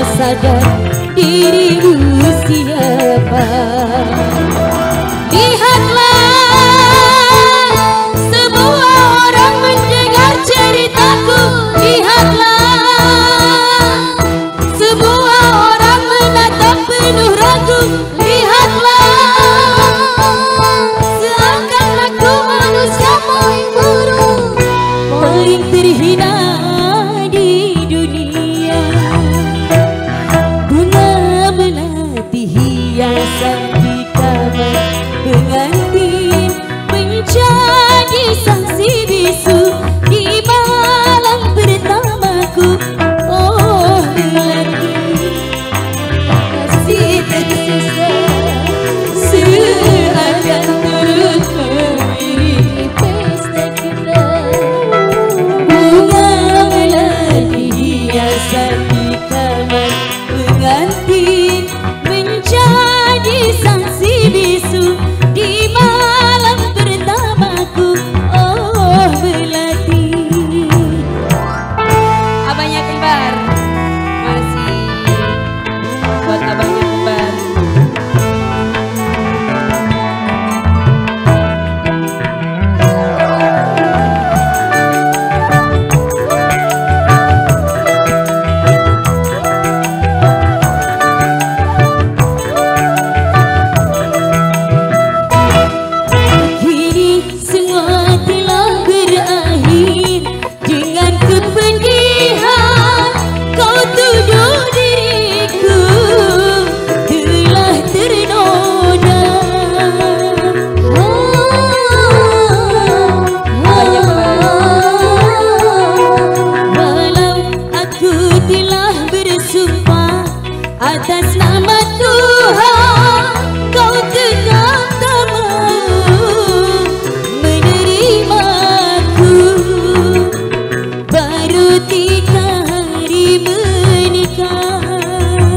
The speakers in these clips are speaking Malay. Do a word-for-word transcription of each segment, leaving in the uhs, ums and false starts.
sadar dirimu siapa. Lihatlah semua orang mendengar ceritaku. Lihatlah semua orang menatap penuh ragu. Lihatlah seakan aku manusia paling buruk, paling terhina di dunia. Bunga melati hiasan di kamar pengantin menjadi saksi bisu di malam pertamaku. Oh melati kasih tersisa seakan turut mengiringi pesta kita. Bunga melati hiasan di kamar pengantin menjadi saksi bisu di malam pertamaku. Oh melati. Abangnya kembar, masih buat abangnya kembar. Atas nama Tuhan kau tetap tak mau menerimaku. Baru tiga hari menikah,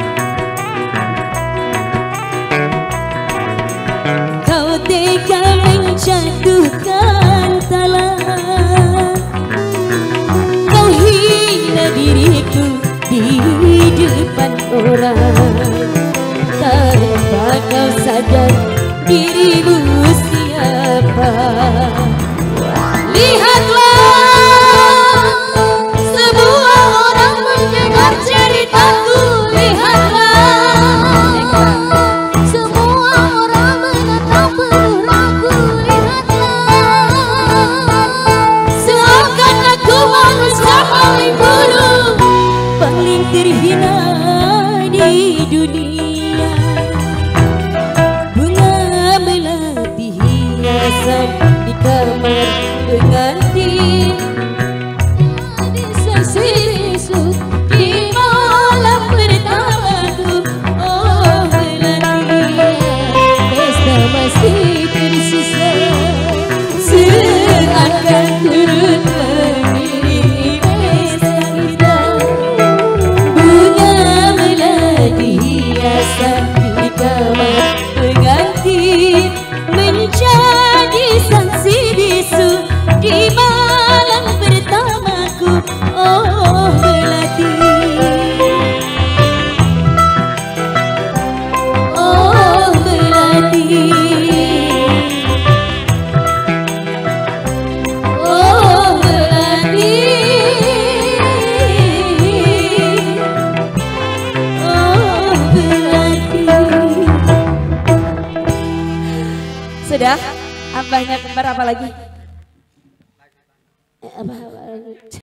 kau tega menjatuhkan talak. Kau hina diriku di depan orang tanpa kau sadar dirimu siapa. Lihatlah semua orang mendengar ceritaku. Lihatlah semua orang menatap penuh ragu. Lihatlah seakan aku manusia paling buruk, paling terhina di dunia. Bunga melati hiasan di kamar pengantin jadi saksi bisu di malam pertamaku. Oh melati, pesta masih tersisa seakan turut mengiringi pesta kita. Hiasan di kamar pengantin menjadi saksi bisu di malam pertamaku. Oh melati, oh melati, oh melati. Sudah, abahnya kembar apa lagi? Apa, apa lagi?